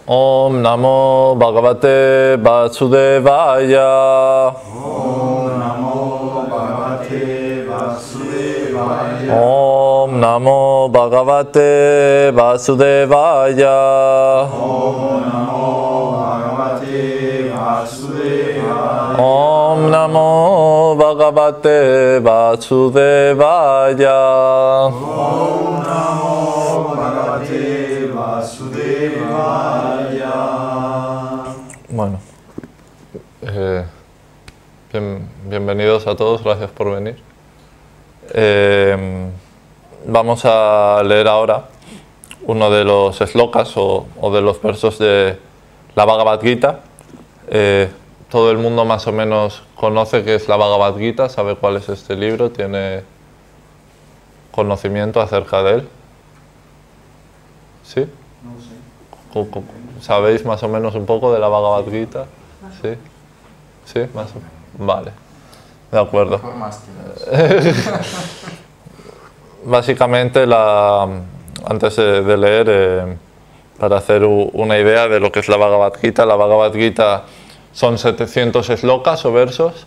Om Namo Bhagavate Vasudevaya. Om Namo Bhagavate Vasudevaya. Om Namo Bhagavate Vasudevaya. Om Namo Bhagavate Vasudevaya. Om Namo Bhagavate Vasudevaya. Om Namo Bhagavate Vasudevaya. Bueno, bienvenidos a todos, gracias por venir. Vamos a leer ahora uno de los slokas o de los versos de la Bhagavad Gita. Todo el mundo más o menos conoce qué es la Bhagavad Gita, sabe cuál es este libro, tiene conocimiento acerca de él. ¿Sí? No sé. ¿Sabéis más o menos un poco de la Bhagavad Gita? ¿Sí? ¿Sí? Más o menos. Vale. De acuerdo. Básicamente, antes de leer, para hacer una idea de lo que es la Bhagavad Gita son 700 slokas o versos,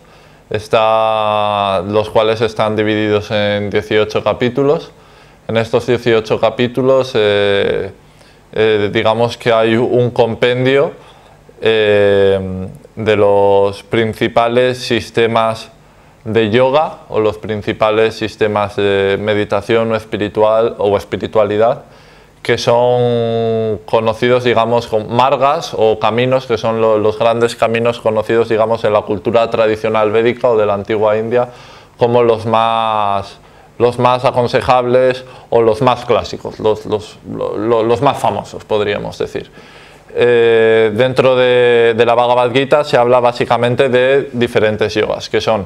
los cuales están divididos en 18 capítulos. En estos 18 capítulos, digamos que hay un compendio de los principales sistemas de yoga o los principales sistemas de meditación o espiritualidad que son conocidos, digamos, como margas o caminos, que son los grandes caminos conocidos, digamos, en la cultura tradicional védica o de la antigua India como los más aconsejables o los más clásicos, los más famosos, podríamos decir. Dentro de la Bhagavad Gita se habla básicamente de diferentes yogas, que son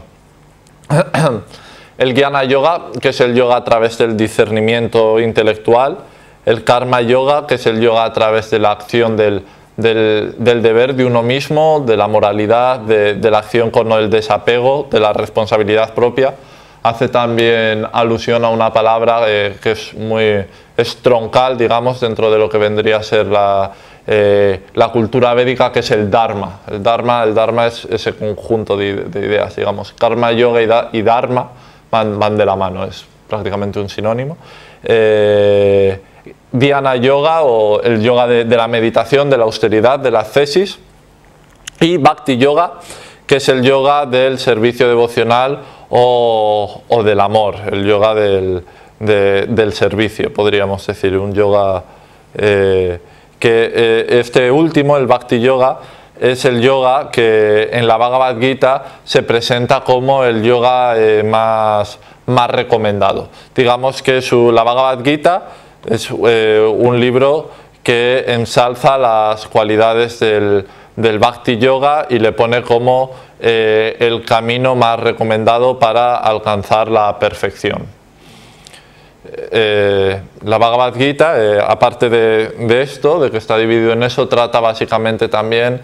el Jnana Yoga, que es el yoga a través del discernimiento intelectual, el Karma Yoga, que es el yoga a través de la acción del deber de uno mismo, de la moralidad, de la acción con el desapego, de la responsabilidad propia. Hace también alusión a una palabra que es troncal, digamos, dentro de lo que vendría a ser la cultura védica, que es el Dharma. El Dharma es ese conjunto de ideas, digamos. Karma Yoga y Dharma van de la mano, es prácticamente un sinónimo. Dhyana Yoga, o el yoga de la meditación, de la austeridad, de la ascesis. Y Bhakti Yoga, que es el yoga del servicio devocional o del amor, el yoga del servicio, podríamos decir, un yoga este último, el Bhakti Yoga, es el yoga que en la Bhagavad Gita se presenta como el yoga más recomendado. Digamos que la Bhagavad Gita es un libro que ensalza las cualidades del Bhakti Yoga y le pone como el camino más recomendado para alcanzar la perfección. La Bhagavad Gita, aparte de esto, de que está dividido en eso, trata básicamente también,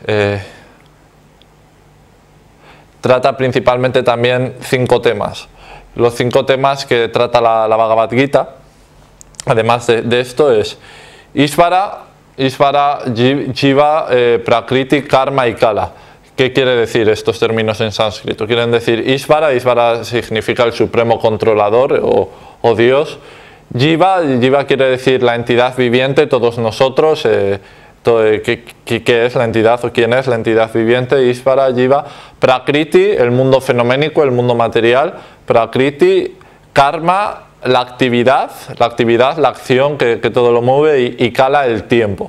trata principalmente también 5 temas. Los 5 temas que trata la Bhagavad Gita, además de esto, es Ishvara, Jiva, Prakriti, Karma y Kala. ¿Qué quiere decir estos términos en sánscrito? Quieren decir Ishvara significa el supremo controlador o Dios. Jiva quiere decir la entidad viviente, todos nosotros. ¿Qué es la entidad o quién es la entidad viviente? Ishvara, Jiva. Prakriti, el mundo fenoménico, el mundo material. Prakriti, Karma, la actividad, la acción que todo lo mueve, y Kala, el tiempo.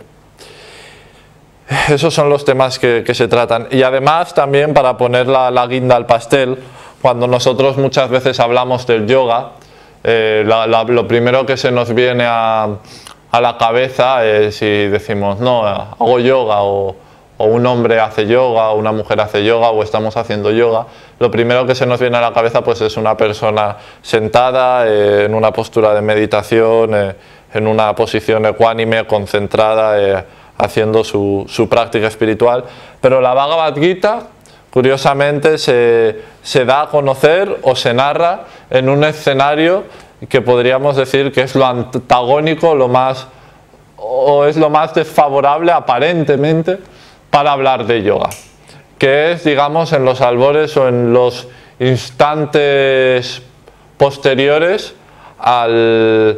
Esos son los temas que se tratan. Y además también, para poner la guinda al pastel, cuando nosotros muchas veces hablamos del yoga, lo primero que se nos viene a la cabeza es si decimos, no, hago yoga, o un hombre hace yoga, o una mujer hace yoga, o estamos haciendo yoga. Lo primero que se nos viene a la cabeza pues es una persona sentada en una postura de meditación, en una posición ecuánime, concentrada, haciendo su práctica espiritual. Pero la Bhagavad Gita, curiosamente, se da a conocer o se narra en un escenario que podríamos decir que es lo antagónico, lo más o es lo más desfavorable aparentemente para hablar de yoga, que es, digamos, en los albores o en los instantes posteriores al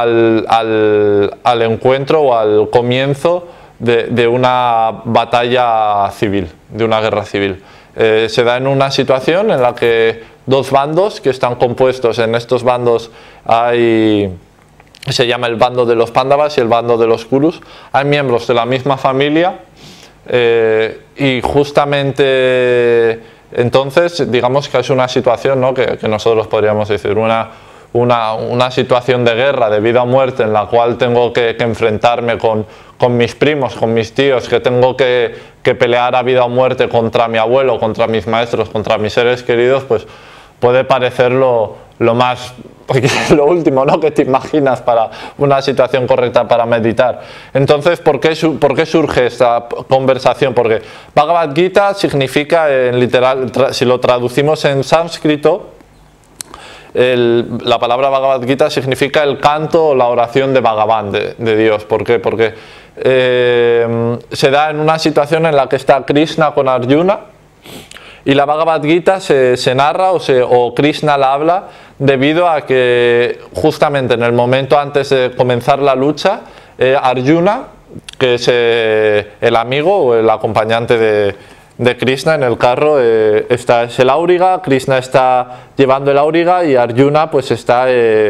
encuentro o al comienzo de una batalla civil, de una guerra civil. Se da en una situación en la que dos bandos que están compuestos, en estos bandos se llama el bando de los Pándavas y el bando de los Kurus, hay miembros de la misma familia y justamente entonces digamos que es una situación, ¿no?, que nosotros podríamos decir una situación de guerra, de vida o muerte, en la cual tengo que enfrentarme con mis primos, con mis tíos, que tengo que pelear a vida o muerte contra mi abuelo, contra mis maestros, contra mis seres queridos, pues puede parecer lo más, lo último, ¿no?, que te imaginas para una situación correcta para meditar. Entonces, ¿por qué surge esta conversación? Porque Bhagavad Gita significa, en literal, si lo traducimos en sánscrito, la palabra Bhagavad Gita significa el canto o la oración de Bhagavan, de Dios. ¿Por qué? Porque se da en una situación en la que está Krishna con Arjuna y la Bhagavad Gita se narra o Krishna la habla debido a que justamente en el momento antes de comenzar la lucha, Arjuna, que es el amigo o el acompañante de Krishna en el carro, es el auriga, Krishna está llevando el auriga y Arjuna pues está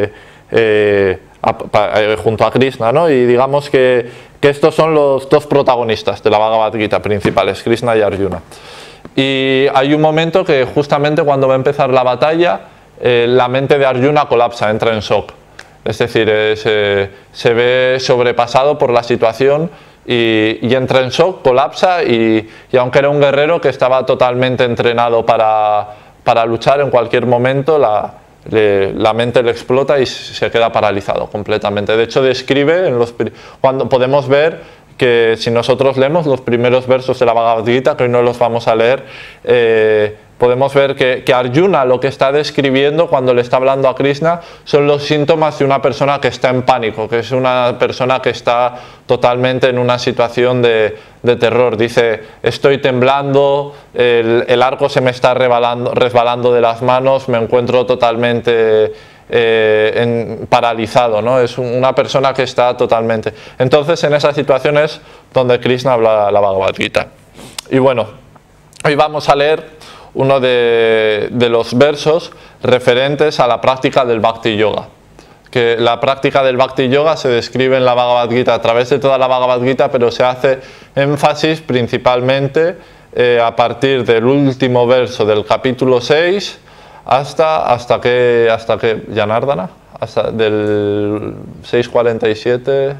junto a Krishna, ¿no? Y digamos que estos son los dos protagonistas de la Bhagavad Gita principales, Krishna y Arjuna. Y hay un momento que justamente cuando va a empezar la batalla, la mente de Arjuna colapsa, entra en shock. Es decir, se ve sobrepasado por la situación y entra en shock, colapsa y aunque era un guerrero que estaba totalmente entrenado para luchar en cualquier momento, la mente le explota y se queda paralizado completamente. De hecho, describe, cuando podemos ver que si nosotros leemos los primeros versos de la Bhagavad Gita, que hoy no los vamos a leer, podemos ver que Arjuna lo que está describiendo cuando le está hablando a Krishna son los síntomas de una persona que está en pánico, que es una persona que está totalmente en una situación de terror. Dice, estoy temblando, el arco se me está resbalando de las manos, me encuentro totalmente paralizado, ¿no? Es una persona que está totalmente... Entonces en esas situaciones donde Krishna habla la Bhagavad Gita. Y bueno, hoy vamos a leer uno de los versos referentes a la práctica del Bhakti Yoga. Que la práctica del Bhakti Yoga se describe en la Bhagavad Gita a través de toda la Bhagavad Gita, pero se hace énfasis principalmente a partir del último verso del capítulo 6 hasta que Janardana, hasta del 6.47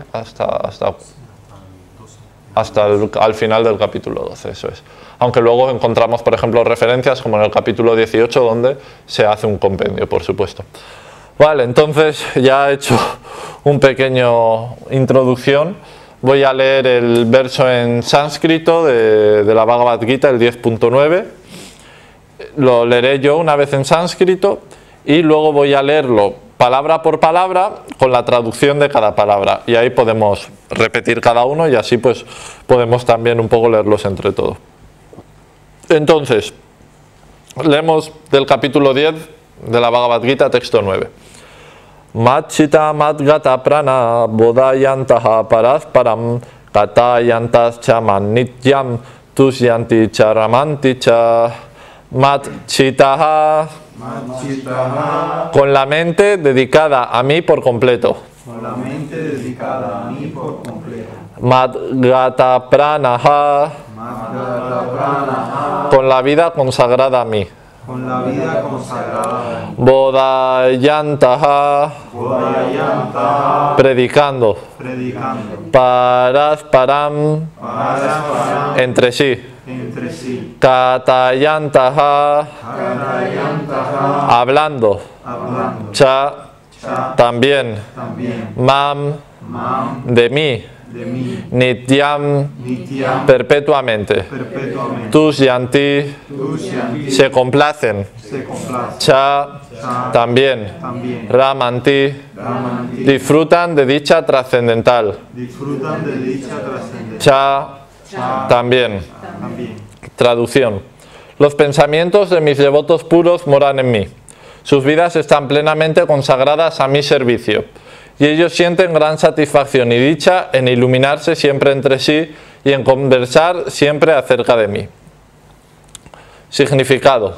hasta al final del capítulo 12, eso es. Aunque luego encontramos, por ejemplo, referencias como en el capítulo 18, donde se hace un compendio, por supuesto. Vale, entonces ya he hecho un pequeño introducción. Voy a leer el verso en sánscrito de la Bhagavad Gita, el 10.9. Lo leeré yo una vez en sánscrito y luego voy a leerlo palabra por palabra con la traducción de cada palabra. Y ahí podemos repetir cada uno y así pues podemos también un poco leerlos entre todos. Entonces, leemos del capítulo 10 de la Bhagavad Gita, texto 9. Machita matgata prana bodayantaha parasparam katayantas chaman nityam tusyanti charamanti cha matchitaha, con la mente dedicada a mí por completo. Con la mente dedicada a mí por completo. Madgata pranaha, con la vida consagrada a mí. Con la vida consagrada. Bodayantaha, predicando. Parasparam, entre sí. Katayantaha, hablando. Cha, también. Mam, de mí. de mí, Nityam, Nityam, perpetuamente. perpetuamente. Tushyanti, Tushyanti, se complacen. se complace. Cha, también. También, Ramanti, Ramanti, disfrutan de dicha trascendental. disfrutan de dicha trascendencia. Cha, también. También, Traducción. Los pensamientos de mis devotos puros moran en mí. Sus vidas están plenamente consagradas a mi servicio. Y ellos sienten gran satisfacción y dicha en iluminarse siempre entre sí y en conversar siempre acerca de mí. Significado.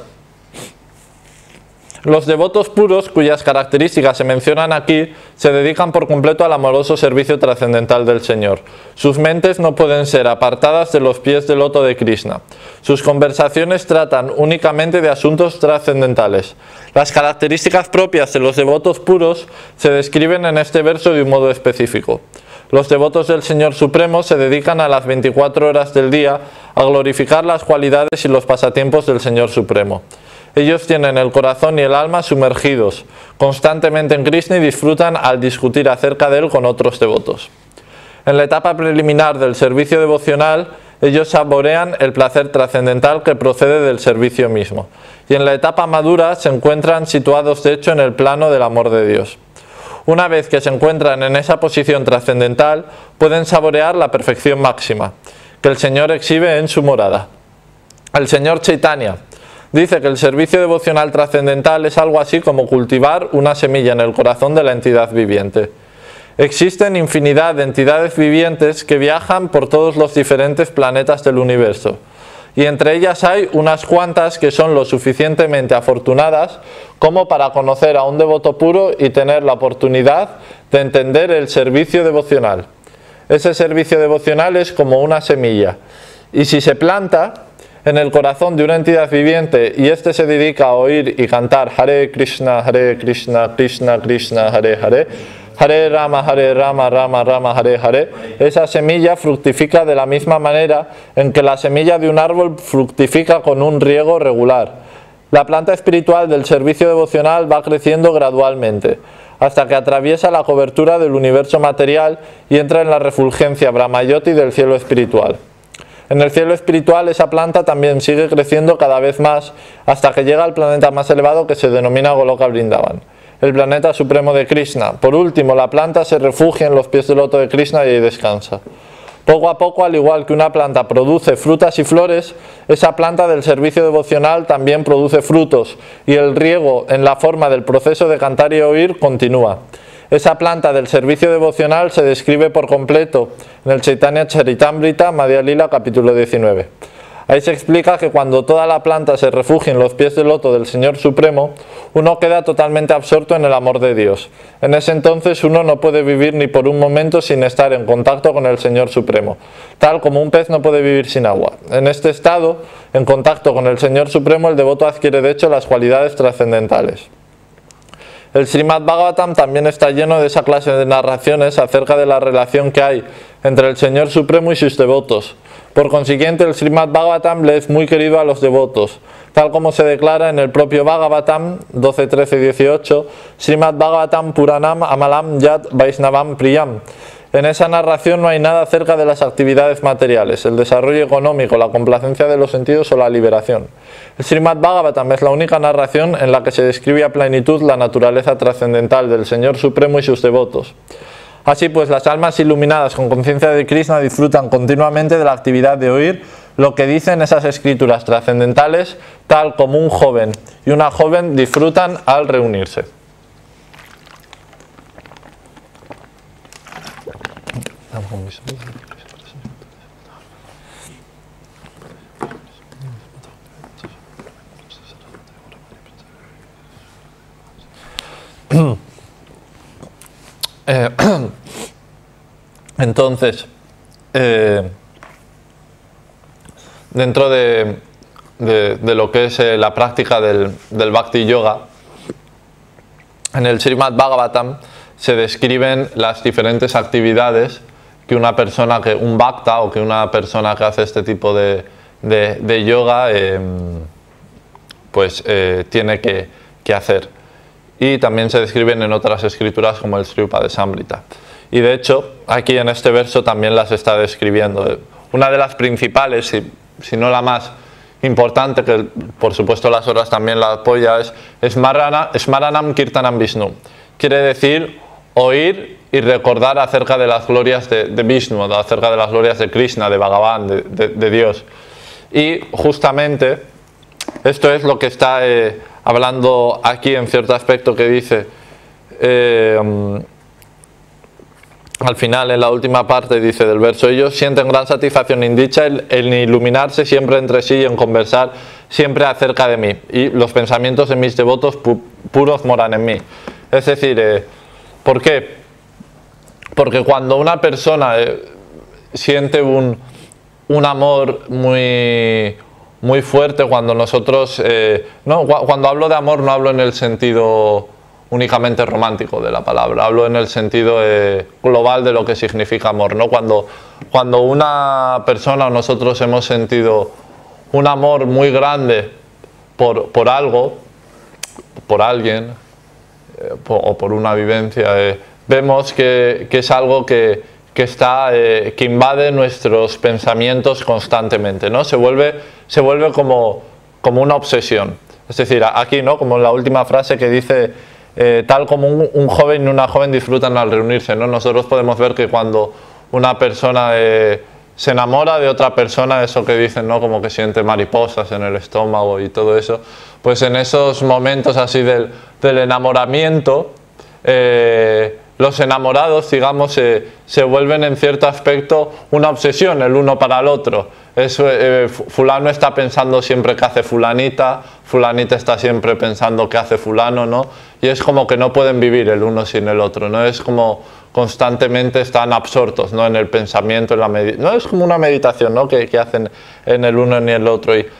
Los devotos puros, cuyas características se mencionan aquí, se dedican por completo al amoroso servicio trascendental del Señor. Sus mentes no pueden ser apartadas de los pies del loto de Krishna. Sus conversaciones tratan únicamente de asuntos trascendentales. Las características propias de los devotos puros se describen en este verso de un modo específico. Los devotos del Señor Supremo se dedican a las 24 horas del día a glorificar las cualidades y los pasatiempos del Señor Supremo. Ellos tienen el corazón y el alma sumergidos constantemente en Krishna y disfrutan al discutir acerca de él con otros devotos. En la etapa preliminar del servicio devocional, ellos saborean el placer trascendental que procede del servicio mismo. Y en la etapa madura se encuentran situados de hecho en el plano del amor de Dios. Una vez que se encuentran en esa posición trascendental, pueden saborear la perfección máxima que el Señor exhibe en su morada. El Señor Chaitanya dice que el servicio devocional trascendental es algo así como cultivar una semilla en el corazón de la entidad viviente. Existen infinidad de entidades vivientes que viajan por todos los diferentes planetas del universo, y entre ellas hay unas cuantas que son lo suficientemente afortunadas como para conocer a un devoto puro y tener la oportunidad de entender el servicio devocional. Ese servicio devocional es como una semilla, y si se planta en el corazón de una entidad viviente y éste se dedica a oír y cantar Hare Krishna, Krishna Krishna, Hare Hare, Hare Rama, Rama Rama, Hare Hare, esa semilla fructifica de la misma manera en que la semilla de un árbol fructifica con un riego regular. La planta espiritual del servicio devocional va creciendo gradualmente, hasta que atraviesa la cobertura del universo material y entra en la refulgencia Brahmayoti del cielo espiritual. En el cielo espiritual esa planta también sigue creciendo cada vez más hasta que llega al planeta más elevado que se denomina Goloka Vrindavan, el planeta supremo de Krishna. Por último, la planta se refugia en los pies del loto de Krishna y ahí descansa. Poco a poco, al igual que una planta produce frutas y flores, esa planta del servicio devocional también produce frutos y el riego en la forma del proceso de cantar y oír continúa. Esa planta del servicio devocional se describe por completo en el Chaitanya Charitamrita, Madhya Lila, capítulo 19. Ahí se explica que cuando toda la planta se refugia en los pies del loto del Señor Supremo, uno queda totalmente absorto en el amor de Dios. En ese entonces uno no puede vivir ni por un momento sin estar en contacto con el Señor Supremo, tal como un pez no puede vivir sin agua. En este estado, en contacto con el Señor Supremo, el devoto adquiere de hecho las cualidades trascendentales. El Srimad Bhagavatam también está lleno de esa clase de narraciones acerca de la relación que hay entre el Señor Supremo y sus devotos. Por consiguiente, el Srimad Bhagavatam le es muy querido a los devotos, tal como se declara en el propio Bhagavatam 12, 13 y 18, Srimad Bhagavatam Puranam Amalam Yat Vaishnavam Priyam. En esa narración no hay nada acerca de las actividades materiales, el desarrollo económico, la complacencia de los sentidos o la liberación. El Srimad Bhagavatam es la única narración en la que se describe a plenitud la naturaleza trascendental del Señor Supremo y sus devotos. Así pues, las almas iluminadas con conciencia de Krishna disfrutan continuamente de la actividad de oír lo que dicen esas escrituras trascendentales, tal como un joven y una joven disfrutan al reunirse. Entonces, dentro de lo que es la práctica del Bhakti Yoga, en el Srimad Bhagavatam se describen las diferentes actividades que una persona, que un bhakta o que una persona que hace este tipo de yoga tiene que hacer. Y también se describen en otras escrituras como el Sri Upadesamrita. Y de hecho, aquí en este verso también las está describiendo. Una de las principales, si no la más importante, que por supuesto las otras también la apoya, es Smaranam Kirtanam Vishnu. Quiere decir oír y recordar acerca de las glorias de Vishnu, acerca de las glorias de Krishna, de Bhagavan, de Dios. Y justamente esto es lo que está hablando aquí en cierto aspecto que dice, al final, en la última parte, dice del verso, ellos sienten gran satisfacción y dicha en iluminarse siempre entre sí y en conversar siempre acerca de mí. Y los pensamientos de mis devotos puros moran en mí. Es decir, ¿por qué? Porque cuando una persona siente un amor muy fuerte, cuando nosotros... cuando hablo de amor no hablo en el sentido únicamente romántico de la palabra, hablo en el sentido global de lo que significa amor, ¿no? Cuando una persona o nosotros hemos sentido un amor muy grande por algo, por alguien o por una vivencia, vemos que es algo que invade nuestros pensamientos constantemente, ¿no? Se vuelve como una obsesión. Es decir, aquí, ¿no? Como en la última frase que dice, tal como un joven y una joven disfrutan al reunirse, ¿no? Nosotros podemos ver que cuando una persona se enamora de otra persona, eso que dicen, ¿no? Como que siente mariposas en el estómago y todo eso, pues en esos momentos así del enamoramiento, los enamorados, digamos, se vuelven en cierto aspecto una obsesión el uno para el otro. Fulano está pensando siempre qué hace fulanita, fulanita está siempre pensando qué hace fulano, ¿no? Y es como que no pueden vivir el uno sin el otro, ¿no? Es como constantemente están absortos, ¿no? En el pensamiento, en la meditación. No es como una meditación, ¿no? Que hacen en el uno ni el otro. Y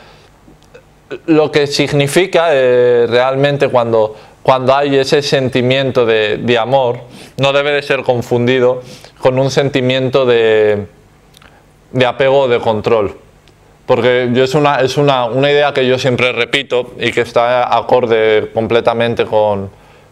lo que significa realmente cuando hay ese sentimiento de amor, no debe de ser confundido con un sentimiento de apego o de control. Porque es una idea que yo siempre repito y que está acorde completamente con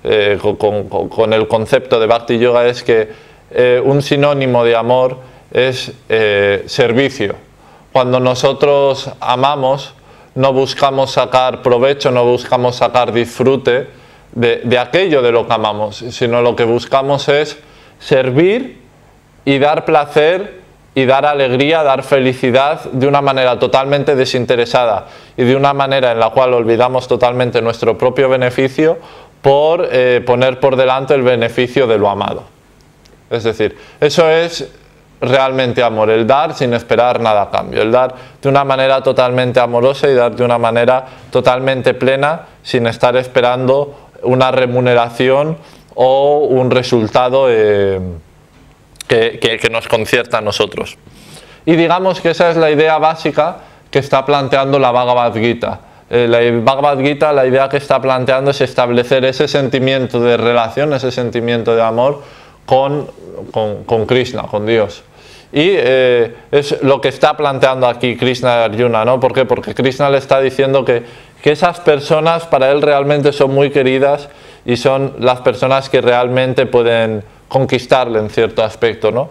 el concepto de Bhakti Yoga, es que un sinónimo de amor es servicio. Cuando nosotros amamos, no buscamos sacar provecho, no buscamos sacar disfrute de aquello de lo que amamos, sino lo que buscamos es servir y dar placer y dar alegría, dar felicidad de una manera totalmente desinteresada y de una manera en la cual olvidamos totalmente nuestro propio beneficio por poner por delante el beneficio de lo amado. Es decir, eso es realmente amor, el dar sin esperar nada a cambio, el dar de una manera totalmente amorosa y dar de una manera totalmente plena sin estar esperando una remuneración o un resultado que nos concierta a nosotros. Y digamos que esa es la idea básica que está planteando la Bhagavad Gita. La Bhagavad Gita, la idea que está planteando es establecer ese sentimiento de relación, ese sentimiento de amor con Krishna, con Dios. Y es lo que está planteando aquí Krishna a Arjuna, ¿no? ¿Por qué? Porque Krishna le está diciendo que esas personas para él realmente son muy queridas y son las personas que realmente pueden conquistarle en cierto aspecto, ¿no?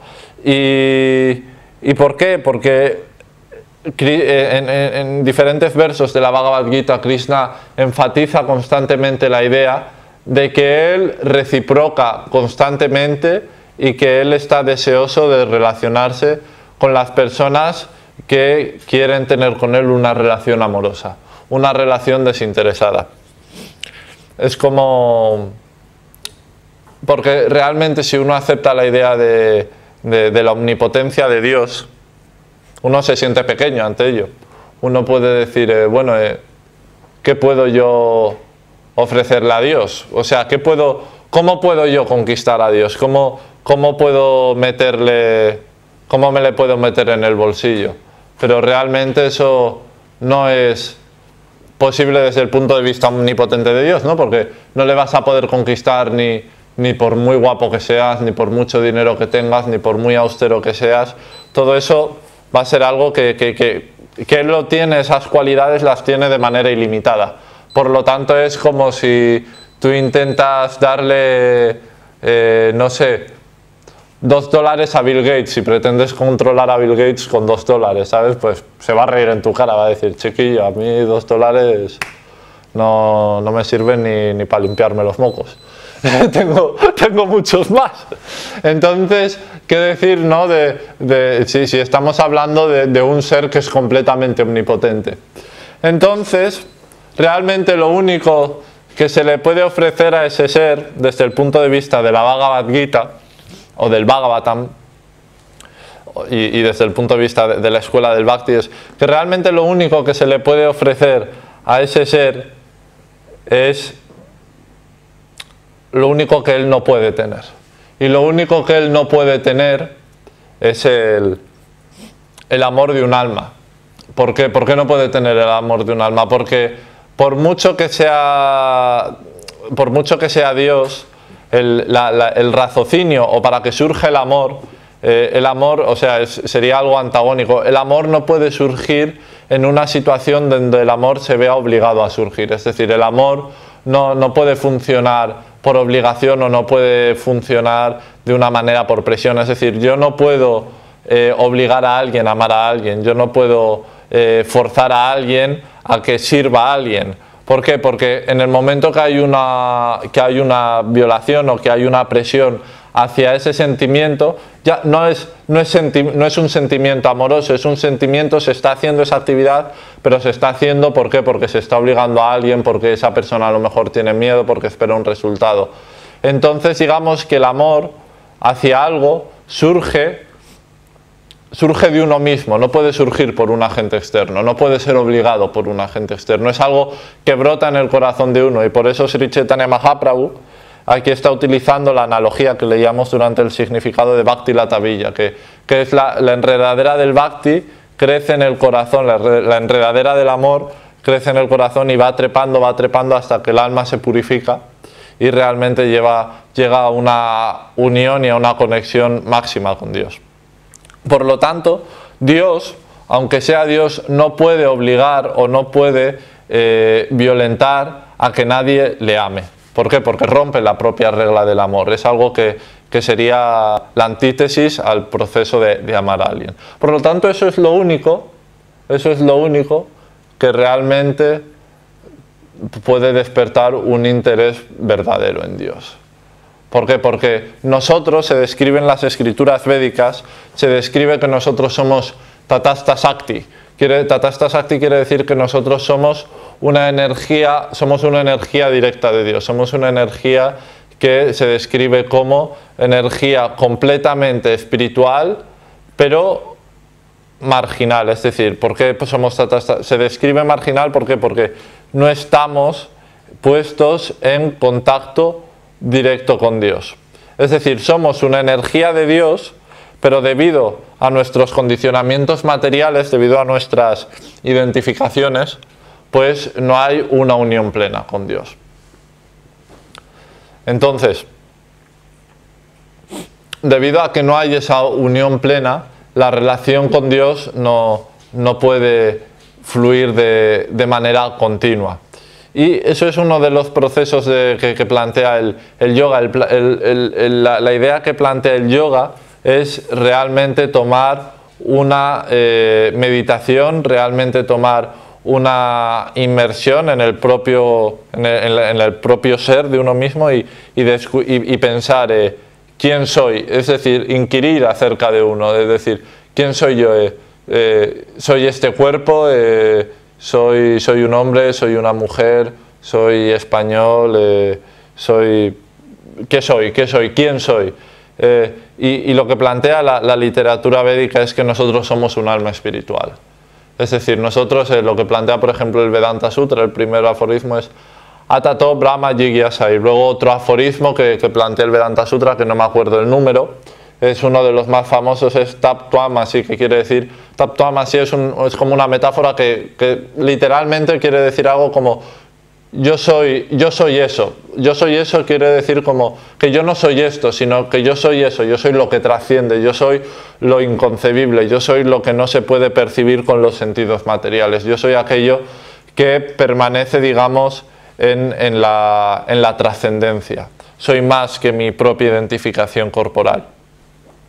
¿Y por qué? Porque en diferentes versos de la Bhagavad Gita Krishna enfatiza constantemente la idea de que él reciproca constantemente y que él está deseoso de relacionarse con las personas que quieren tener con él una relación amorosa, una relación desinteresada. Es como... Porque realmente si uno acepta la idea de la omnipotencia de Dios, uno se siente pequeño ante ello. Uno puede decir, bueno, ¿qué puedo yo ofrecerle a Dios? O sea, ¿cómo puedo yo conquistar a Dios? ¿Cómo me le puedo meter en el bolsillo? Pero realmente eso no es posible desde el punto de vista omnipotente de Dios, ¿no? Porque no le vas a poder conquistar ni por muy guapo que seas, ni por mucho dinero que tengas, ni por muy austero que seas. Todo eso va a ser algo que él lo tiene, esas cualidades las tiene de manera ilimitada. Por lo tanto, es como si tú intentas darle, no sé, $2 a Bill Gates, si pretendes controlar a Bill Gates con $2, ¿sabes? Pues se va a reír en tu cara, va a decir, chiquillo, a mí $2 no me sirven ni para limpiarme los mocos. tengo muchos más. Entonces, ¿qué decir, no? Si estamos hablando de un ser que es completamente omnipotente. Entonces, realmente lo único que se le puede ofrecer a ese ser, desde el punto de vista de la Bhagavad Gita, o del Bhagavatam, y desde el punto de vista de la escuela del Bhakti, es que realmente lo único que se le puede ofrecer a ese ser es lo único que él no puede tener. Y lo único que él no puede tener es el amor de un alma. ¿Por qué? ¿Por qué no puede tener el amor de un alma? Porque por mucho que sea Dios, el raciocinio, o para que surja el amor, o sea, sería algo antagónico. El amor no puede surgir en una situación donde el amor se vea obligado a surgir. Es decir, el amor no puede funcionar por obligación, o no puede funcionar de una manera por presión. Es decir, yo no puedo obligar a alguien a amar a alguien, yo no puedo forzar a alguien a que sirva a alguien. ¿Por qué? Porque en el momento que hay una violación, o que hay una presión hacia ese sentimiento, ya no es un sentimiento amoroso, es un sentimiento, se está haciendo esa actividad, pero se está haciendo, ¿por qué? Porque se está obligando a alguien, porque esa persona a lo mejor tiene miedo, porque espera un resultado. Entonces, digamos que el amor hacia algo surge de uno mismo, no puede surgir por un agente externo, no puede ser obligado por un agente externo, es algo que brota en el corazón de uno. Y por eso Sri Chaitanya Mahaprabhu aquí está utilizando la analogía que leíamos durante el significado de Bhakti Latavilla, que es la enredadera del Bhakti crece en el corazón, la enredadera del amor crece en el corazón y va trepando hasta que el alma se purifica y realmente llega a una unión y a una conexión máxima con Dios. Por lo tanto, Dios, aunque sea Dios, no puede obligar o no puede violentar a que nadie le ame. ¿Por qué? Porque rompe la propia regla del amor. Es algo que sería la antítesis al proceso de amar a alguien. Por lo tanto, eso es lo único que realmente puede despertar un interés verdadero en Dios. ¿Por qué? Porque nosotros, se describe en las escrituras védicas, se describe que nosotros somos Tatastha Shakti. Tatastha Shakti quiere decir que nosotros somos una energía directa de Dios, somos una energía que se describe como energía completamente espiritual, pero marginal. Es decir, ¿por qué somos Tatastha? Se describe marginal, ¿por qué? Porque no estamos puestos en contacto directo con Dios. Es decir, somos una energía de Dios, pero debido a nuestros condicionamientos materiales, debido a nuestras identificaciones, pues no hay una unión plena con Dios. Entonces, debido a que no hay esa unión plena, la relación con Dios no puede fluir de manera continua. Y eso es uno de los procesos que plantea el yoga. La idea que plantea el yoga es realmente tomar una meditación, realmente tomar una inmersión en el propio ser de uno mismo y pensar quién soy, es decir, inquirir acerca de uno, es decir, quién soy yo, soy este cuerpo, soy un hombre, soy una mujer, soy español, ¿qué soy? ¿Quién soy? Y lo que plantea la literatura védica es que nosotros somos un alma espiritual. Es decir, nosotros, lo que plantea por ejemplo el Vedanta Sutra, el primer aforismo es Atato Brahma Jigyasa, y luego otro aforismo que plantea el Vedanta Sutra, que no me acuerdo el número, es uno de los más famosos, es Taptvamasi, que quiere decir, Taptvamasi es como una metáfora que literalmente quiere decir algo como yo soy eso. Yo soy eso quiere decir como que yo no soy esto, sino que yo soy eso, yo soy lo que trasciende, yo soy lo inconcebible, yo soy lo que no se puede percibir con los sentidos materiales, yo soy aquello que permanece, digamos, en la trascendencia. Soy más que mi propia identificación corporal.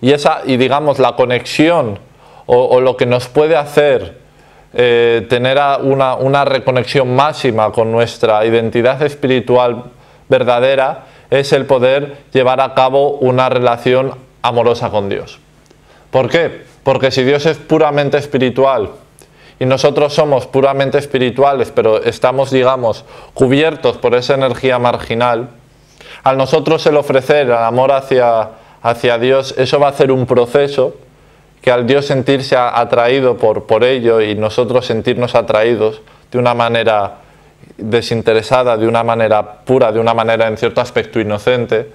y digamos la conexión o lo que nos puede hacer tener una reconexión máxima con nuestra identidad espiritual verdadera es el poder llevar a cabo una relación amorosa con Dios. ¿Por qué? Porque si Dios es puramente espiritual y nosotros somos puramente espirituales, pero estamos, digamos, cubiertos por esa energía marginal, al nosotros el ofrecer el amor hacia Dios, eso va a hacer un proceso que al Dios sentirse atraído por ello y nosotros sentirnos atraídos de una manera desinteresada, de una manera pura, de una manera en cierto aspecto inocente,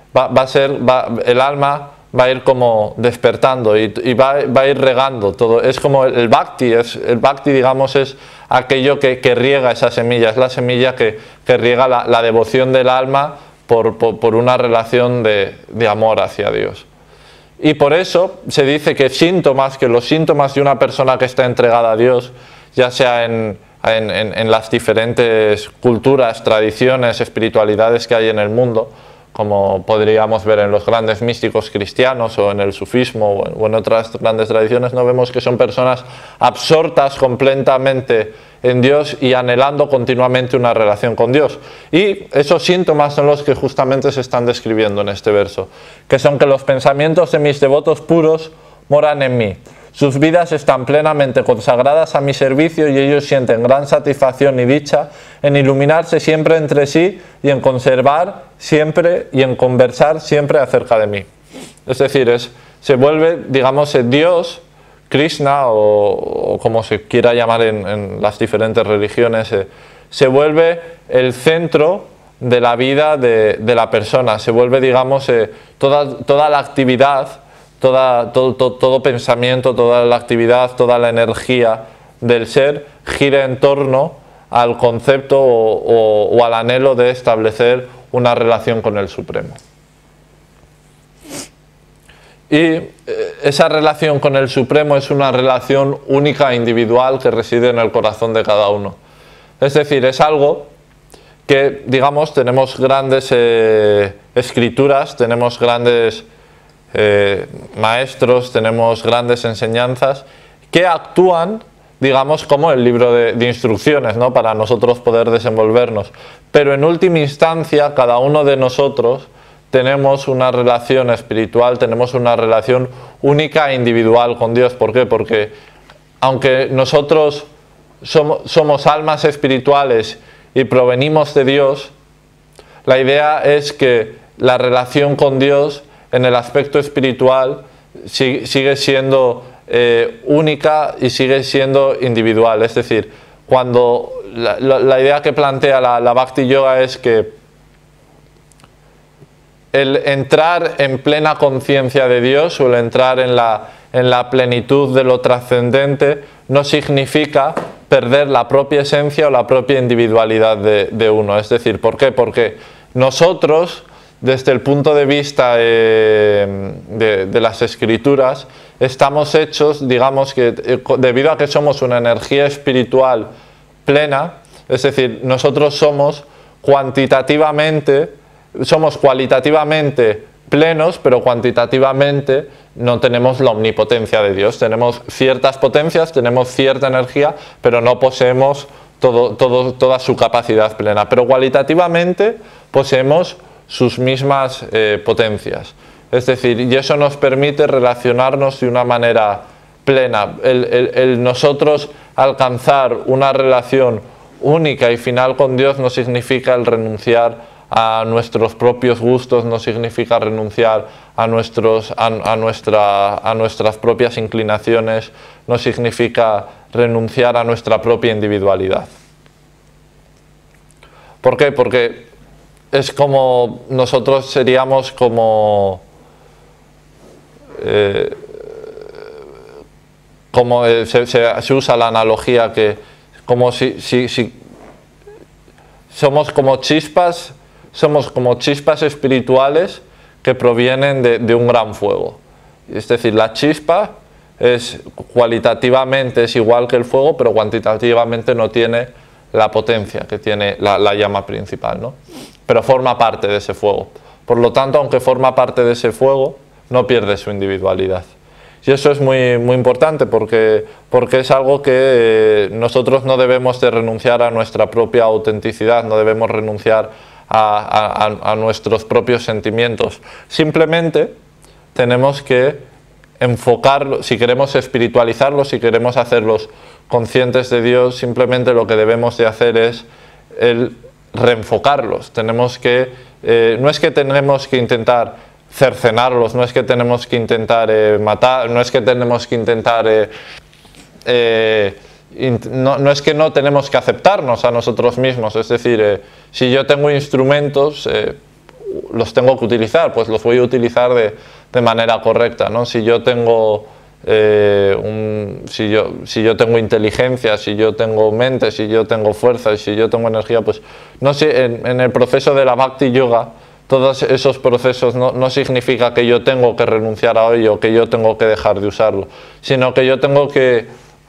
el alma va a ir como despertando y va a ir regando todo. Es como el bhakti, digamos, es aquello que riega esa semilla, es la semilla que riega la devoción del alma por una relación de amor hacia Dios. Y por eso se dice que los síntomas de una persona que está entregada a Dios, ya sea en las diferentes culturas, tradiciones, espiritualidades que hay en el mundo, como podríamos ver en los grandes místicos cristianos o en el sufismo o en otras grandes tradiciones, no vemos que son personas absortas completamente en Dios y anhelando continuamente una relación con Dios. Y esos síntomas son los que justamente se están describiendo en este verso, que son que los pensamientos de mis devotos puros moran en mí. Sus vidas están plenamente consagradas a mi servicio y ellos sienten gran satisfacción y dicha en iluminarse siempre entre sí y en conservar siempre y en conversar siempre acerca de mí. Es decir, se vuelve, digamos, Dios, Krishna o como se quiera llamar en las diferentes religiones, se vuelve el centro de la vida de la persona, se vuelve, digamos, toda la actividad, todo pensamiento, toda la actividad, toda la energía del ser gira en torno al concepto o al anhelo de establecer una relación con el Supremo. Y esa relación con el Supremo es una relación única e individual que reside en el corazón de cada uno. Es decir, es algo que, digamos, tenemos grandes escrituras, tenemos grandes maestros, tenemos grandes enseñanzas que actúan, digamos, como el libro de instrucciones, ¿no?, para nosotros poder desenvolvernos. Pero en última instancia, cada uno de nosotros tenemos una relación espiritual, tenemos una relación única e individual con Dios. ¿Por qué? Porque aunque nosotros somos almas espirituales y provenimos de Dios, la idea es que la relación con Dios en el aspecto espiritual sigue siendo única y sigue siendo individual. Es decir, cuando la idea que plantea la Bhakti Yoga es que el entrar en plena conciencia de Dios o el entrar en la plenitud de lo trascendente no significa perder la propia esencia o la propia individualidad de uno. Es decir, ¿por qué? Porque nosotros, desde el punto de vista de las escrituras, estamos hechos, digamos que debido a que somos una energía espiritual plena, es decir, nosotros somos cualitativamente plenos, pero cuantitativamente no tenemos la omnipotencia de Dios. Tenemos ciertas potencias, tenemos cierta energía, pero no poseemos toda su capacidad plena. Pero cualitativamente poseemos sus mismas potencias. Es decir, y eso nos permite relacionarnos de una manera plena. El nosotros alcanzar una relación única y final con Dios no significa el renunciar a nuestros propios gustos, no significa renunciar a nuestras propias inclinaciones, no significa renunciar a nuestra propia individualidad. ¿Por qué? Porque es como nosotros seríamos como se usa la analogía que como si somos como chispas espirituales que provienen de un gran fuego. Es decir, la chispa cualitativamente es igual que el fuego, pero cuantitativamente no tiene la potencia que tiene la llama principal, ¿no? Pero forma parte de ese fuego. Por lo tanto, aunque forma parte de ese fuego, no pierde su individualidad. Y eso es muy, muy importante porque es algo que nosotros no debemos de renunciar a nuestra propia autenticidad, no debemos renunciar a nuestros propios sentimientos. Simplemente tenemos que enfocarlo, si queremos espiritualizarlos, si queremos hacerlos conscientes de Dios, simplemente lo que debemos de hacer es el reenfocarlos. Tenemos que, no es que tenemos que intentar cercenarlos, no es que tenemos que intentar matar, no es que tenemos que intentar no es que no tenemos que aceptarnos a nosotros mismos, es decir, si yo tengo instrumentos, los tengo que utilizar, pues los voy a utilizar de manera correcta, ¿no? Si yo tengo si yo tengo inteligencia, si yo tengo mente, si yo tengo fuerza, si yo tengo energía, pues no sé, en el proceso de la Bhakti Yoga, todos esos procesos no significa que yo tengo que renunciar a ello o que yo tengo que dejar de usarlo, sino que yo tengo que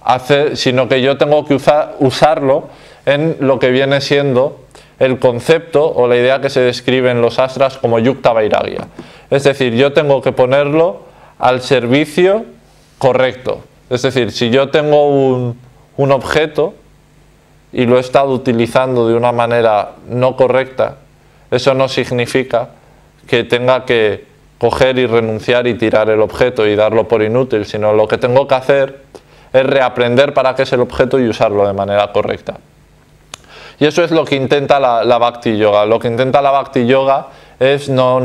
usarlo en lo que viene siendo el concepto o la idea que se describe en los astras como Yukta Vairagya. Es decir, yo tengo que ponerlo al servicio correcto. Es decir, si yo tengo un objeto y lo he estado utilizando de una manera no correcta, eso no significa que tenga que coger y renunciar y tirar el objeto y darlo por inútil, sino lo que tengo que hacer es reaprender para qué es el objeto y usarlo de manera correcta. Y eso es lo que intenta la Bhakti Yoga. Lo que intenta la Bhakti Yoga es no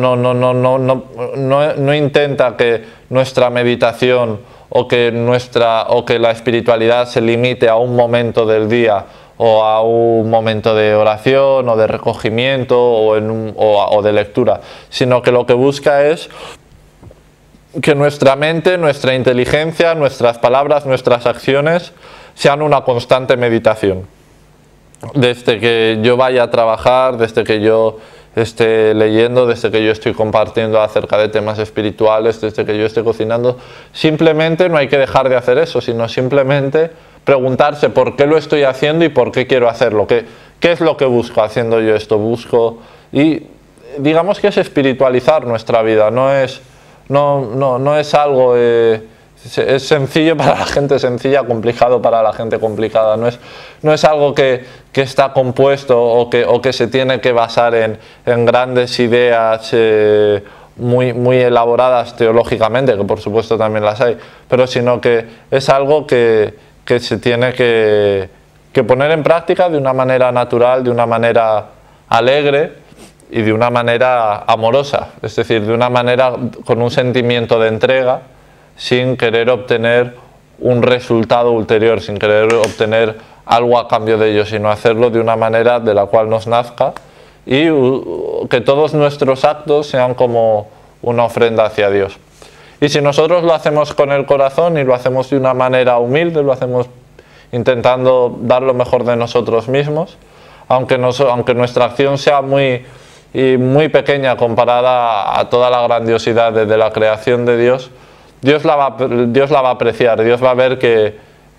intenta que nuestra meditación o que la espiritualidad se limite a un momento del día o a un momento de oración o de recogimiento o de lectura, sino que lo que busca es que nuestra mente, nuestra inteligencia, nuestras palabras, nuestras acciones sean una constante meditación. Desde que yo vaya a trabajar, desde que yo esté leyendo, desde que yo estoy compartiendo acerca de temas espirituales, desde que yo esté cocinando, simplemente no hay que dejar de hacer eso, sino simplemente preguntarse por qué lo estoy haciendo y por qué quiero hacerlo, qué es lo que busco haciendo yo esto, y digamos que es espiritualizar nuestra vida, no es algo, es sencillo para la gente sencilla, complicado para la gente complicada, no es algo que está compuesto o que se tiene que basar en grandes ideas muy elaboradas teológicamente, que por supuesto también las hay, pero sino que es algo que se tiene que poner en práctica de una manera natural, de una manera alegre y de una manera amorosa, es decir, de una manera con un sentimiento de entrega, sin querer obtener un resultado ulterior, sin querer obtener algo a cambio de ello, sino hacerlo de una manera de la cual nos nazca y que todos nuestros actos sean como una ofrenda hacia Dios. Y si nosotros lo hacemos con el corazón y lo hacemos de una manera humilde, lo hacemos intentando dar lo mejor de nosotros mismos, aunque nuestra acción sea muy pequeña comparada a toda la grandiosidad de la creación de Dios, Dios la va a apreciar, Dios va a ver que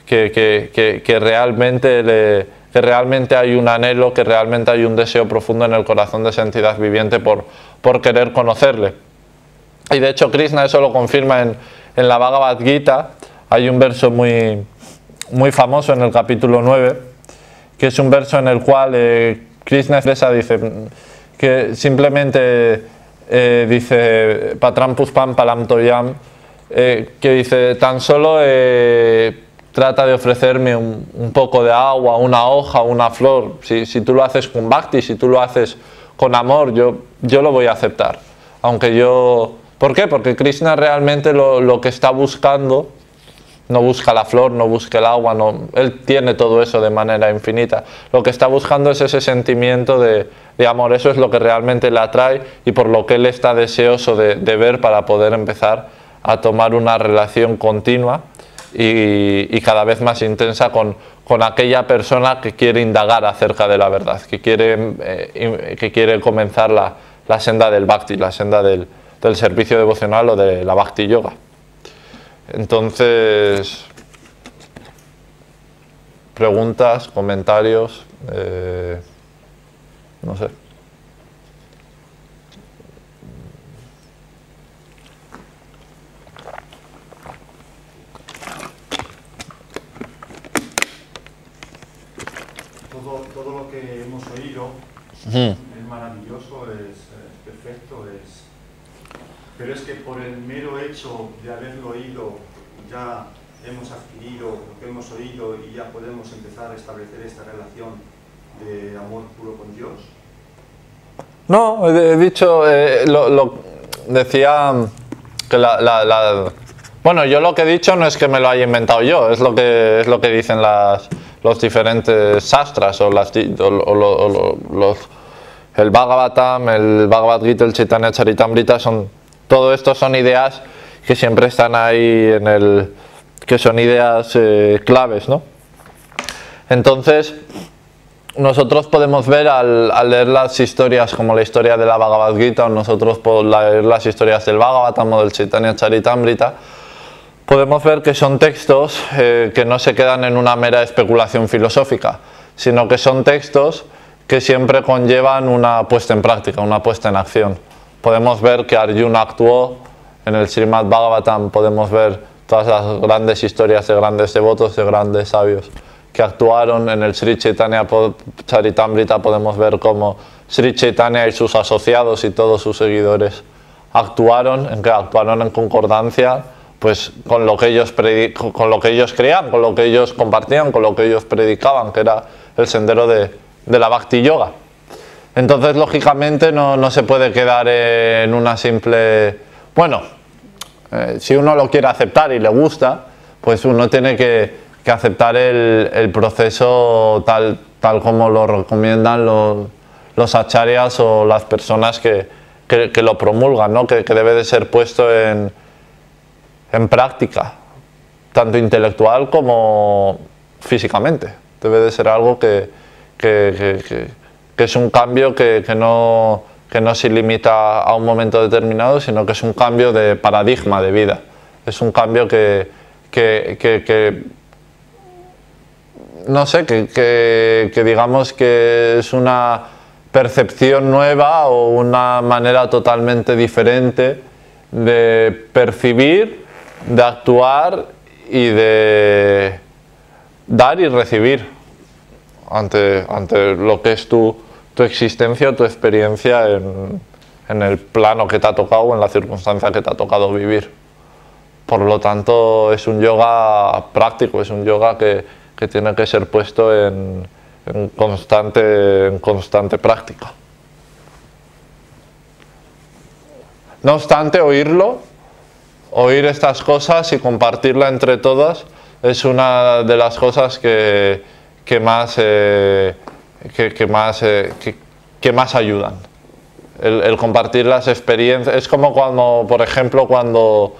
realmente hay un anhelo, que realmente hay un deseo profundo en el corazón de esa entidad viviente por querer conocerle. Y de hecho Krishna eso lo confirma en la Bhagavad Gita. Hay un verso muy famoso en el capítulo 9, que es un verso en el cual Krishna dice que simplemente dice Patram Puspam Palam Toyam, que dice tan solo trata de ofrecerme un poco de agua, una hoja, una flor. Si tú lo haces con bhakti, si tú lo haces con amor, yo lo voy a aceptar. ¿Por qué? Porque Krishna realmente lo que está buscando, no busca la flor, no busca el agua, él tiene todo eso de manera infinita. Lo que está buscando es ese sentimiento de amor, eso es lo que realmente le atrae y por lo que él está deseoso de ver para poder empezar a tomar una relación continua y cada vez más intensa con aquella persona que quiere indagar acerca de la verdad, que quiere comenzar la senda del bhakti, la senda del servicio devocional o de la Bhakti Yoga. Entonces, preguntas, comentarios, no sé. todo lo que hemos oído es maravilloso, es perfecto, pero es que por el mero hecho de haberlo oído ya hemos adquirido lo que hemos oído y ya podemos empezar a establecer esta relación de amor puro con Dios. No, he dicho, decía que bueno, yo lo que he dicho no es que me lo haya inventado yo, es lo que dicen los diferentes sastras o el Bhagavatam, el Bhagavad Gita, el Chaitanya Charitamrita, todo esto son ideas que siempre están ahí que son ideas claves, ¿no? Entonces, nosotros podemos ver al leer las historias como la historia de la Bhagavad Gita, o nosotros podemos leer las historias del Bhagavatam o del Chaitanya Charitamrita, podemos ver que son textos que no se quedan en una mera especulación filosófica, sino que son textos que siempre conllevan una puesta en práctica, una puesta en acción. Podemos ver que Arjuna actuó en el Srimad Bhagavatam, podemos ver todas las grandes historias de grandes devotos, de grandes sabios que actuaron en el Sri Chaitanya Charitamrita. Podemos ver cómo Sri Chaitanya y sus asociados y todos sus seguidores actuaron en concordancia pues con lo que ellos creían, con lo que ellos compartían, con lo que ellos predicaban, que era el sendero de la Bhakti Yoga. Entonces, lógicamente, no se puede quedar en una simple... Bueno, si uno lo quiere aceptar y le gusta, pues uno tiene que aceptar el proceso tal como lo recomiendan los acharyas o las personas que lo promulgan, ¿no? Que debe de ser puesto en práctica, tanto intelectual como físicamente. Debe de ser algo que es un cambio que no se limita a un momento determinado, sino que es un cambio de paradigma de vida. Es un cambio no sé, que digamos que es una percepción nueva o una manera totalmente diferente de percibir, de actuar y de dar y recibir ante lo que es tu existencia, tu experiencia en el plano que te ha tocado o en la circunstancia que te ha tocado vivir. Por lo tanto, es un yoga práctico, es un yoga que tiene que ser puesto en constante práctica. No obstante, oír estas cosas y compartirla entre todas es una de las cosas que más ayudan. El compartir las experiencias es como cuando, por ejemplo, cuando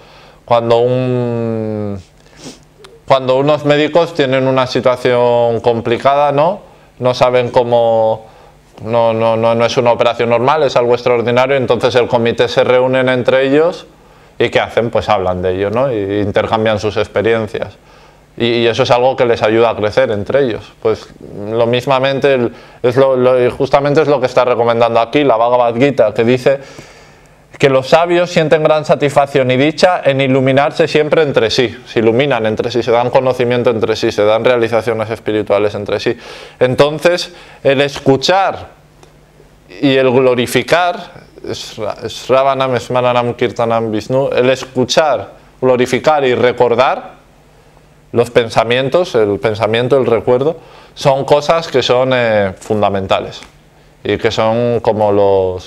unos médicos tienen una situación complicada, no saben cómo, no es una operación normal, es algo extraordinario, entonces el comité se reúnen entre ellos y ¿qué hacen? Pues hablan de ello, ¿no? Y intercambian sus experiencias. Y eso es algo que les ayuda a crecer entre ellos. Pues lo mismamente, justamente es lo que está recomendando aquí la Bhagavad Gita, que dice que los sabios sienten gran satisfacción y dicha en iluminarse siempre entre sí, se iluminan entre sí, se dan conocimiento entre sí, se dan realizaciones espirituales entre sí. Entonces, el escuchar y el glorificar, Sravanam, Smaranam, Kirtanam, Vishnu, el escuchar, glorificar y recordar los pensamientos, el pensamiento, el recuerdo, son cosas que son fundamentales y que son como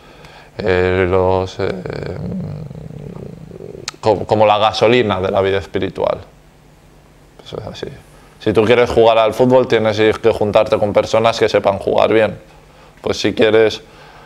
como la gasolina de la vida espiritual. Eso es así. Si tú quieres jugar al fútbol, tienes que juntarte con personas que sepan jugar bien. Pues si quieres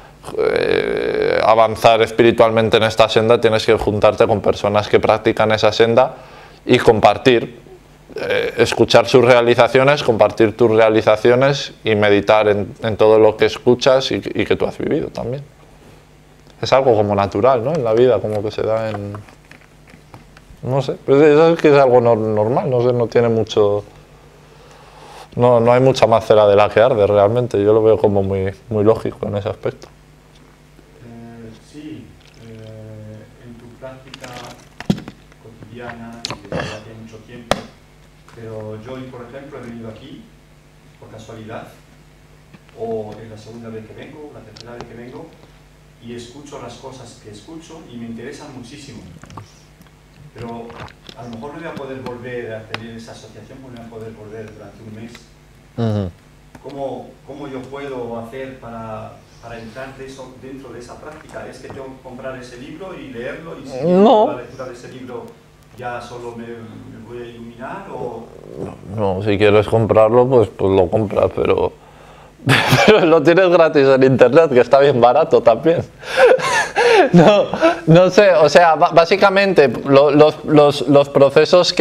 avanzar espiritualmente en esta senda, tienes que juntarte con personas que practican esa senda y compartir, escuchar sus realizaciones, compartir tus realizaciones y meditar en todo lo que escuchas y que tú has vivido también. Es algo como natural, ¿no? En la vida, como que se da en... No sé, pues eso es que es algo normal, no sé, no tiene mucho... No hay mucha más cera de la que arde realmente, yo lo veo como muy lógico en ese aspecto. Sí, en tu práctica cotidiana, desde hace mucho tiempo, pero yo hoy, por ejemplo, he venido aquí por casualidad o es la segunda vez que vengo, la tercera vez que vengo, y escucho las cosas que escucho y me interesan muchísimo. Pero a lo mejor no voy a poder volver a tener esa asociación, no voy a poder volver durante un mes. ¿Cómo yo puedo hacer para entrar dentro de esa práctica? ¿Es que tengo que comprar ese libro y leerlo y si la lectura de ese libro ya solo me voy a iluminar? ¿O? No, si quieres comprarlo, pues lo compras, pero lo tienes gratis en internet, que está bien barato también. No sé, o sea, básicamente los procesos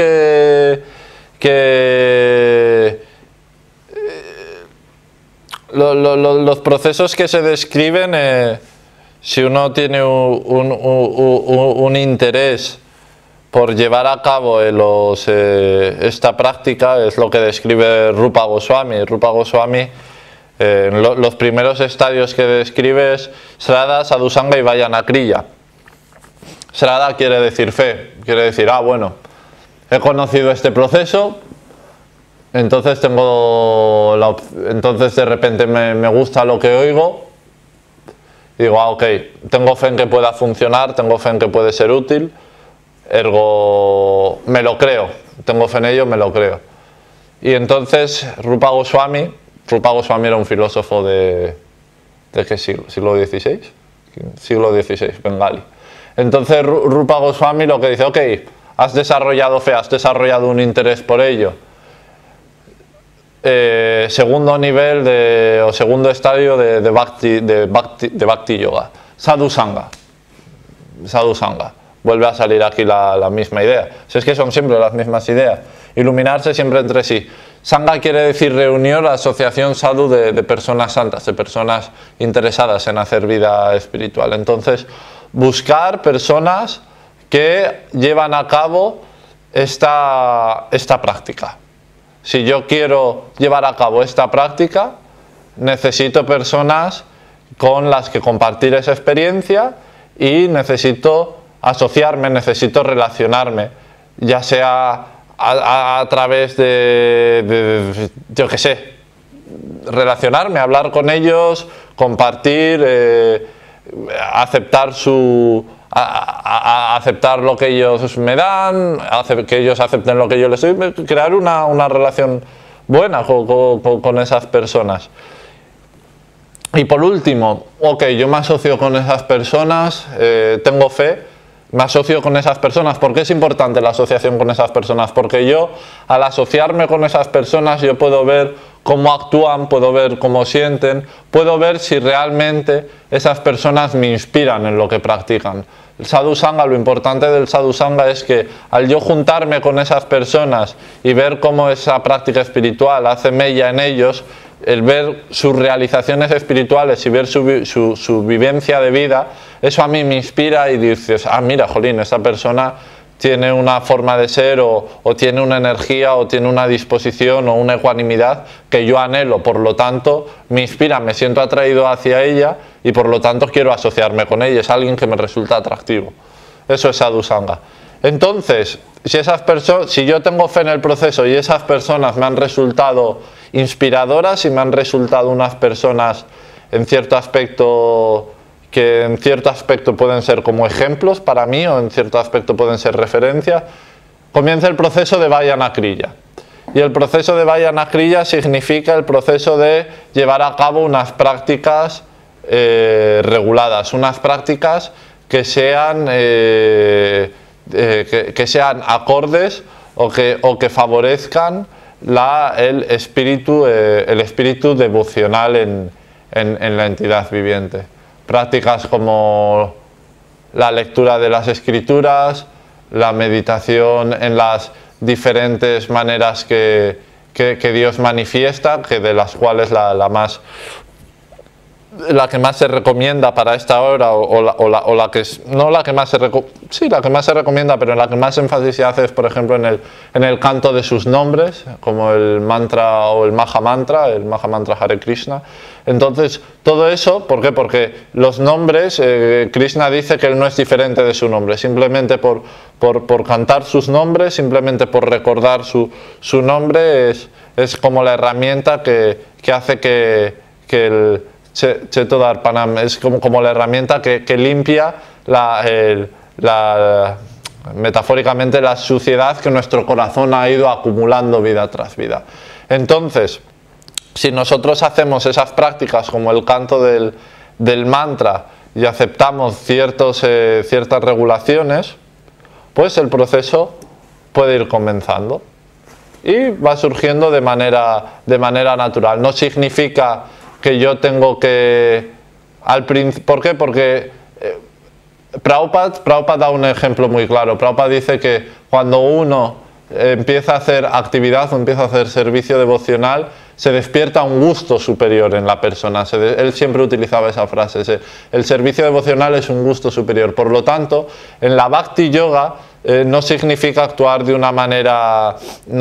los procesos que se describen, si uno tiene un interés por llevar a cabo esta práctica, es lo que describe Rupa Goswami. Rupa Goswami, los primeros estadios que describe es Shraddha, Sadhusanga y Vayanakriya. Shraddha quiere decir fe, quiere decir, bueno, he conocido este proceso, entonces entonces de repente me gusta lo que oigo, digo, ok, tengo fe en que pueda funcionar, tengo fe en que puede ser útil, ergo me lo creo, tengo fe en ello, me lo creo. Y entonces Rupa Goswami era un filósofo ¿de qué siglo? ¿Siglo XVI? Siglo XVI, bengalí. Entonces Rupa Goswami lo que dice, ok, has desarrollado fe, has desarrollado un interés por ello. Segundo nivel o segundo estadio de Bhakti Yoga, Sadhusanga. Vuelve a salir aquí la misma idea. Si es que son siempre las mismas ideas. Iluminarse siempre entre sí. Sangha quiere decir reunión, la asociación sadhu de personas santas, de personas interesadas en hacer vida espiritual. Entonces, buscar personas que llevan a cabo esta práctica. Si yo quiero llevar a cabo esta práctica, necesito personas con las que compartir esa experiencia y necesito asociarme, necesito relacionarme, ya sea a través yo qué sé, relacionarme, hablar con ellos, compartir, aceptar aceptar lo que ellos me dan, que ellos acepten lo que yo les doy, crear una relación buena con esas personas. Y por último, ok, yo me asocio con esas personas, tengo fe, me asocio con esas personas. ¿Por qué es importante la asociación con esas personas? Porque yo, al asociarme con esas personas, yo puedo ver cómo actúan, puedo ver cómo sienten, puedo ver si realmente esas personas me inspiran en lo que practican. El sadhusanga, lo importante del sadhusanga es que al yo juntarme con esas personas y ver cómo esa práctica espiritual hace mella en ellos, el ver sus realizaciones espirituales y ver su vivencia de vida, eso a mí me inspira y dices, mira, jolín, esta persona tiene una forma de ser o tiene una energía o tiene una disposición o una ecuanimidad que yo anhelo, por lo tanto me inspira, me siento atraído hacia ella y por lo tanto quiero asociarme con ella, es alguien que me resulta atractivo. Eso es sadhusanga. Entonces, si yo tengo fe en el proceso y esas personas me han resultado inspiradoras y me han resultado unas personas en cierto aspecto que en cierto aspecto pueden ser como ejemplos para mí o en cierto aspecto pueden ser referencias, comienza el proceso de Vayanakriya. Y el proceso de Vayanakriya significa el proceso de llevar a cabo unas prácticas reguladas, unas prácticas que sean acordes o que favorezcan el espíritu devocional en la entidad viviente. Prácticas como la lectura de las escrituras, la meditación en las diferentes maneras que Dios manifiesta, que de las cuales la que más se recomienda para esta hora la que más se recomienda, pero en la que más énfasis se hace es, por ejemplo, en el canto de sus nombres, como el mantra o el Maha Mantra Hare Krishna. Entonces, todo eso, ¿por qué? Porque los nombres, Krishna dice que él no es diferente de su nombre, simplemente por cantar sus nombres, simplemente por recordar su nombre, es como la herramienta que hace que que el Chetodarpanam es como la herramienta que limpia metafóricamente la suciedad que nuestro corazón ha ido acumulando vida tras vida. Entonces, si nosotros hacemos esas prácticas como el canto del mantra y aceptamos ciertas regulaciones, pues el proceso puede ir comenzando y va surgiendo de manera natural. No significa que yo tengo que... ¿Por qué? Porque Prabhupada da un ejemplo muy claro. Prabhupada dice que cuando uno empieza a hacer actividad o empieza a hacer servicio devocional, se despierta un gusto superior en la persona. Él siempre utilizaba esa frase, el servicio devocional es un gusto superior. Por lo tanto, en la Bhakti Yoga no significa actuar de una manera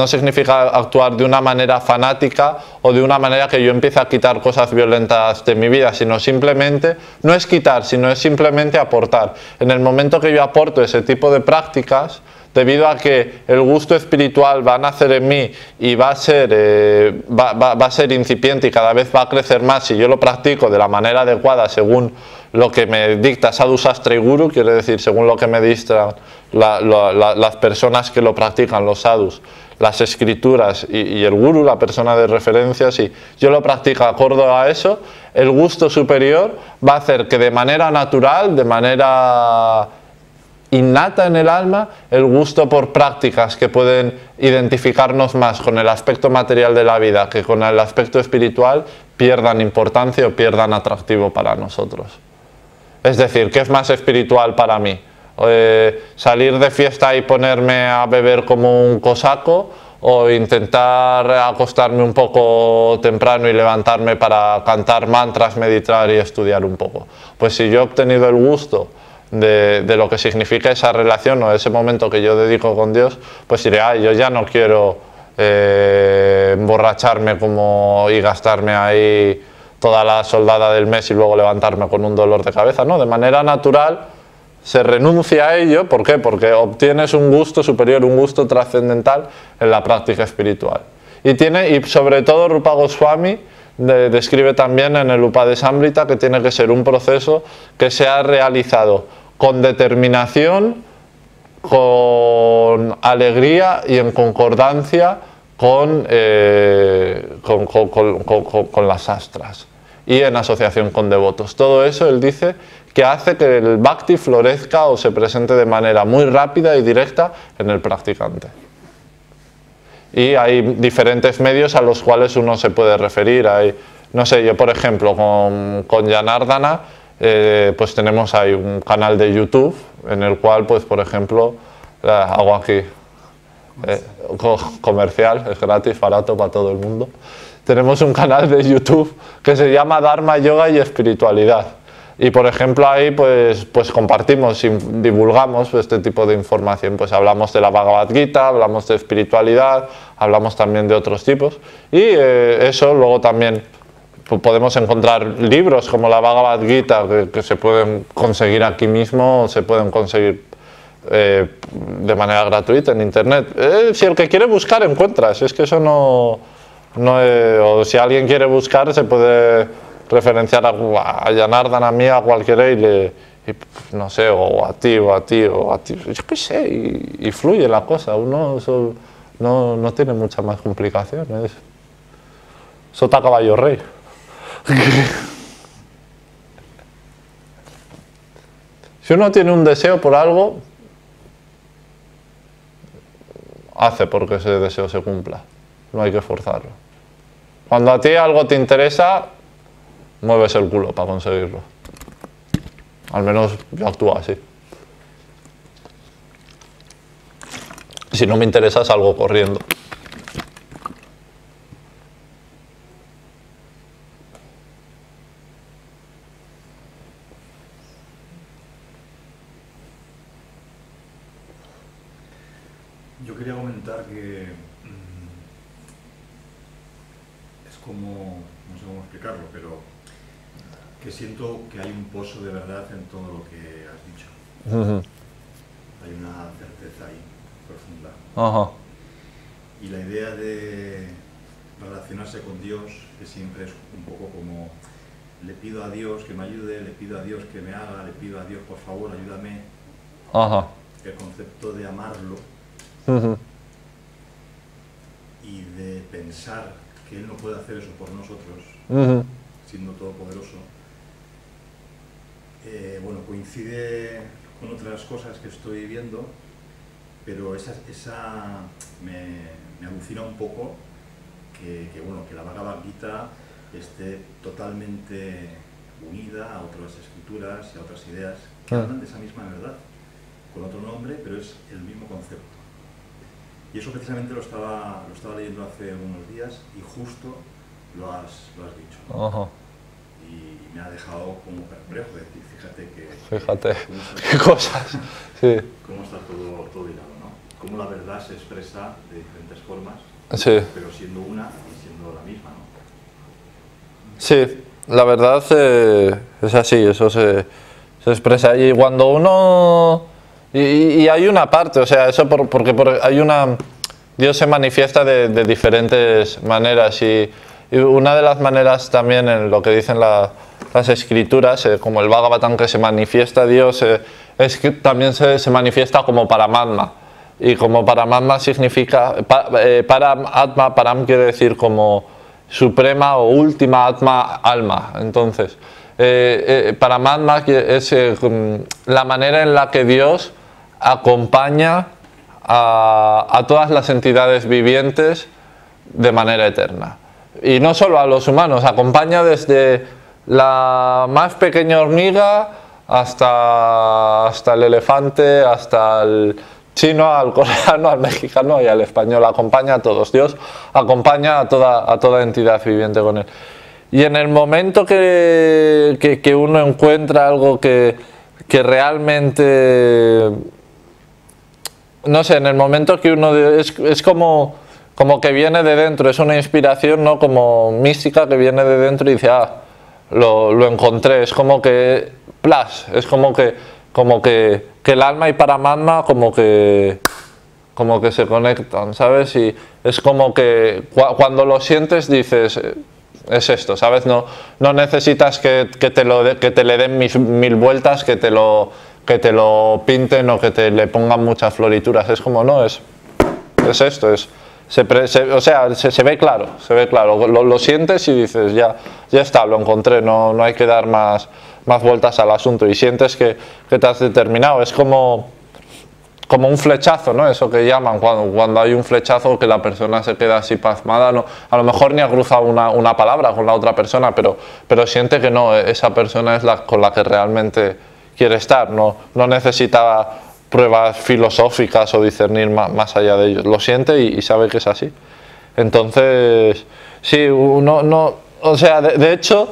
fanática o de una manera que yo empiece a quitar cosas violentas de mi vida, sino simplemente, no es quitar, sino es simplemente aportar. En el momento que yo aporto ese tipo de prácticas, debido a que el gusto espiritual va a nacer en mí y va a ser incipiente y cada vez va a crecer más si yo lo practico de la manera adecuada según lo que me dicta Sadhu Shastra y Guru, quiere decir según lo que me dictan las personas que lo practican, los sadhus, las escrituras y el Guru, la persona de referencia, si yo lo practico acorde a eso, el gusto superior va a hacer que de manera natural, de manera innata en el alma, el gusto por prácticas que pueden identificarnos más con el aspecto material de la vida que con el aspecto espiritual pierdan importancia o pierdan atractivo para nosotros. Es decir, ¿qué es más espiritual para mí? ¿Salir de fiesta y ponerme a beber como un cosaco? ¿O intentar acostarme un poco temprano y levantarme para cantar mantras, meditar y estudiar un poco? Pues si yo he obtenido el gusto de lo que significa esa relación o ese momento que yo dedico con Dios, pues diré, yo ya no quiero emborracharme y gastarme ahí toda la soldada del mes y luego levantarme con un dolor de cabeza. No, de manera natural se renuncia a ello. ¿Por qué? Porque obtienes un gusto superior, un gusto trascendental en la práctica espiritual. Y sobre todo Rupa Goswami describe también en el Upadesamrita que tiene que ser un proceso que se ha realizado con determinación, con alegría y en concordancia con las astras y en asociación con devotos. Todo eso él dice que hace que el bhakti florezca o se presente de manera muy rápida y directa en el practicante. Y hay diferentes medios a los cuales uno se puede referir. No sé, yo por ejemplo con Janardana pues tenemos ahí un canal de YouTube en el cual pues por ejemplo hago aquí comercial, es gratis, barato para todo el mundo. Tenemos un canal de YouTube que se llama Dharma, Yoga y Espiritualidad. Y por ejemplo ahí pues compartimos y divulgamos este tipo de información. Pues hablamos de la Bhagavad Gita, hablamos de espiritualidad, hablamos también de otros tipos. Y eso luego también podemos encontrar libros como la Bhagavad Gita que se pueden conseguir aquí mismo, o se pueden conseguir de manera gratuita en internet. Si el que quiere buscar encuentra, es que eso no o si alguien quiere buscar se puede referenciar a Janardana, a mí, a cualquiera y no sé, o a ti, yo qué sé, y fluye la cosa. Uno eso no tiene mucha más complicación, es sota caballo rey. Si uno tiene un deseo por algo, hace porque ese deseo se cumpla, no hay que forzarlo. Cuando a ti algo te interesa, mueves el culo para conseguirlo. Al menos yo actúo así. Si no me interesa, salgo corriendo. Yo quería comentar que es como, no sé cómo explicarlo, pero que siento que hay un pozo de verdad en todo lo que has dicho. Hay una certeza ahí profunda. Y la idea de relacionarse con Dios, que siempre es un poco como le pido a Dios que me ayude, le pido a Dios que me haga, le pido a Dios por favor ayúdame. Ajá. El concepto de amarlo y de pensar que Él no puede hacer eso por nosotros, siendo todopoderoso, bueno, coincide con otras cosas que estoy viendo, pero esa me alucina un poco bueno, que la Bhagavad Gita esté totalmente unida a otras escrituras y a otras ideas que hablan de esa misma verdad, con otro nombre, pero es el mismo concepto. Y eso precisamente lo estaba leyendo hace unos días y justo lo has dicho, ¿no? Ajá. Y me ha dejado como perplejo de decir, fíjate qué cosas. Sí. Cómo está todo hilado, ¿no? Cómo la verdad se expresa de diferentes formas, Sí. pero siendo una y siendo la misma, ¿no? Sí, la verdad es así, eso se expresa. Y cuando uno... Y hay una parte, o sea, eso porque hay una... Dios se manifiesta de diferentes maneras y una de las maneras también en lo que dicen las escrituras, como el Bhagavatam, que se manifiesta Dios, es que también se manifiesta como Paramatma. Y como Paramatma significa... Param quiere decir como suprema o última Atma, alma. Entonces, Paramatma es la manera en la que Dios acompaña a todas las entidades vivientes de manera eterna. Y no solo a los humanos, acompaña desde la más pequeña hormiga hasta el elefante, hasta el chino, al coreano, al mexicano y al español. Acompaña a todos. Dios acompaña a toda entidad viviente con él. Y en el momento que uno encuentra algo que realmente... No sé, en el momento que uno... Es como que viene de dentro, es una inspiración, ¿no? Como mística que viene de dentro y dice, lo encontré. Es como que... es como que el alma y Paramatma como que se conectan, ¿sabes? Y es como que cuando lo sientes dices, es esto, ¿sabes? No necesitas que te le den mil vueltas, que te lo pinten o que te le pongan muchas florituras. Es como, no, es esto, o sea, se ve claro, lo sientes y dices, ya está, lo encontré, no hay que dar más vueltas al asunto y sientes que te has determinado. Es como un flechazo, ¿no? Eso que llaman cuando hay un flechazo que la persona se queda así pasmada, no, a lo mejor ni ha cruzado una palabra con la otra persona, pero siente que no, esa persona es con la que realmente quiere estar, no necesita pruebas filosóficas o discernir más allá de ellos, lo siente y sabe que es así. Entonces, sí, o sea, de hecho,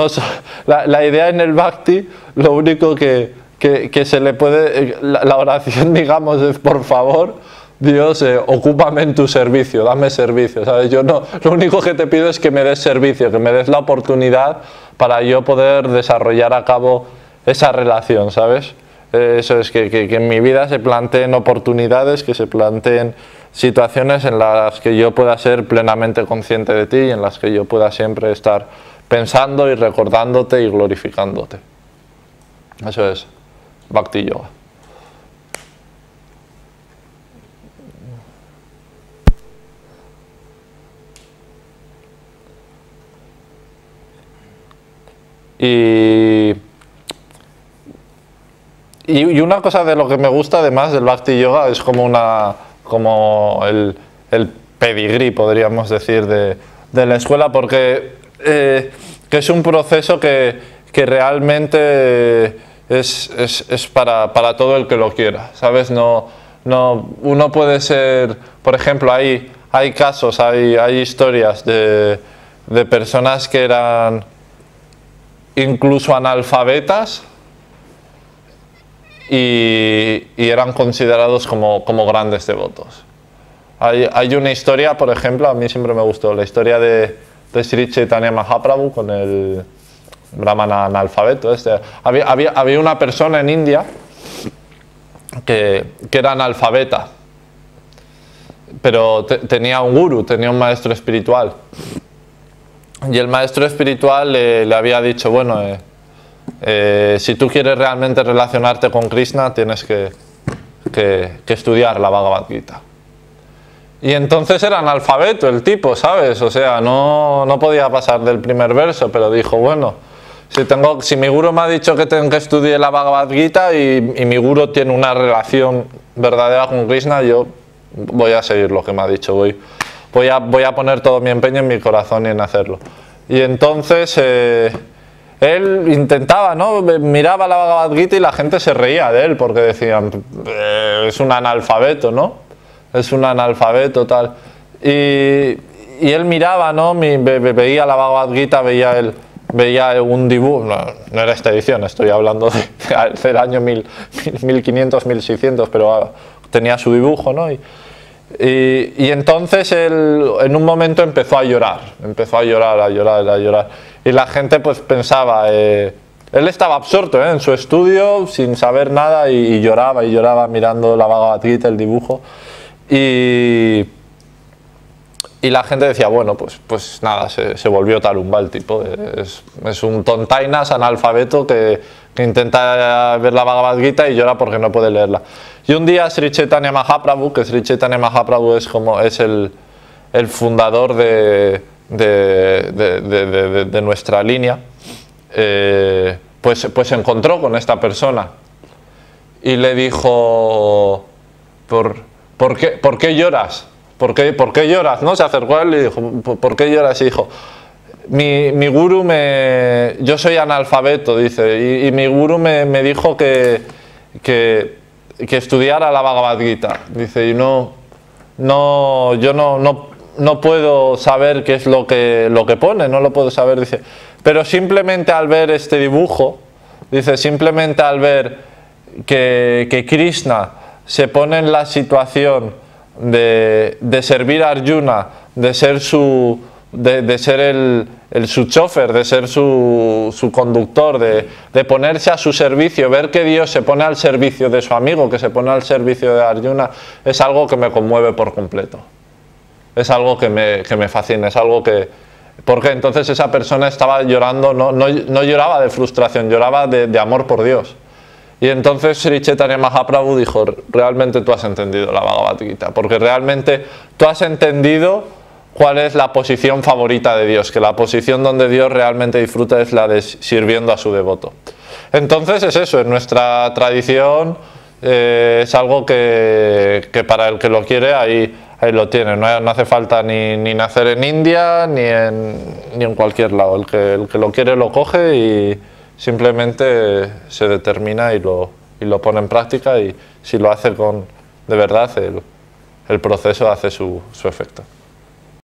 la idea en el Bhakti, lo único que se le puede, la oración, digamos, es por favor, Dios, ocúpame en tu servicio, dame servicio, ¿sabes? Yo lo único que te pido es que me des servicio, que me des la oportunidad para yo poder desarrollar a cabo esa relación, ¿sabes? Eso es, que en mi vida se planteen oportunidades, que se planteen situaciones en las que yo pueda ser plenamente consciente de ti y en las que yo pueda siempre estar pensando y recordándote y glorificándote. Eso es Bhakti Yoga. Y una cosa de lo que me gusta además del Bhakti Yoga es como el pedigrí, podríamos decir, de la escuela, porque que es un proceso que realmente es para todo el que lo quiera, ¿sabes? Uno puede ser, por ejemplo, hay casos, hay historias de personas que eran incluso analfabetas y eran considerados como grandes devotos. Hay una historia, por ejemplo, a mí siempre me gustó, la historia de Sri Chaitanya Mahaprabhu con el brahmana analfabeto. Había una persona en India que era analfabeta, pero tenía un guru, tenía un maestro espiritual. Y el maestro espiritual le había dicho, bueno, si tú quieres realmente relacionarte con Krishna, tienes que estudiar la Bhagavad Gita. Y entonces era analfabeto el tipo, ¿sabes? O sea, no podía pasar del primer verso, pero dijo, bueno, si mi guru me ha dicho que tengo que estudiar la Bhagavad Gita y mi guru tiene una relación verdadera con Krishna, yo voy a seguir lo que me ha dicho, voy a poner todo mi empeño en mi corazón y en hacerlo. Y entonces él intentaba, ¿no? Miraba la Bhagavad Gita y la gente se reía de él porque decían, es un analfabeto, ¿no? Es un analfabeto, tal. Y él miraba, ¿no? Veía la Bhagavad Gita, veía un dibujo, no era esta edición, estoy hablando del año 1500, 1600, pero tenía su dibujo, ¿no? Y entonces él en un momento empezó a llorar. Y la gente pues pensaba, él estaba absorto en su estudio sin saber nada y lloraba mirando la Bhagavad Gita, el dibujo. Y la gente decía, bueno, pues nada, se volvió tarumba el tipo. Es un tontainas analfabeto que intenta ver la Bhagavad Gita y llora porque no puede leerla. Y un día Sri Chaitanya Mahaprabhu, que Sri Chaitanya Mahaprabhu es el fundador de nuestra línea, pues se encontró con esta persona y le dijo, ¿por qué lloras? ¿Por qué lloras? ¿No? Se acercó a él y le dijo, ¿por qué lloras? Y dijo, mi guru yo soy analfabeto, dice, y mi guru me dijo que estudiara la Bhagavad Gita, dice, y yo no puedo saber qué es lo que pone, no lo puedo saber, dice, pero simplemente al ver este dibujo, dice, simplemente al ver que Krishna se pone en la situación de servir a Arjuna, de ser su chofer, de ser su conductor, de ponerse a su servicio, ver que Dios se pone al servicio de su amigo, que se pone al servicio de Arjuna, es algo que me conmueve por completo. Es algo que me fascina, es algo que... Porque entonces esa persona estaba llorando, no lloraba de frustración, lloraba de amor por Dios. Y entonces Sri Chaitanya Mahaprabhu dijo, realmente tú has entendido la Bhagavad Gita, porque realmente tú has entendido cuál es la posición favorita de Dios, que la posición donde Dios realmente disfruta es la de sirviendo a su devoto. Entonces es eso, en nuestra tradición es algo que para el que lo quiere ahí lo tiene, no hace falta ni nacer en India ni en cualquier lado, el que lo quiere lo coge y simplemente se determina y lo pone en práctica, y si lo hace de verdad el proceso hace su efecto.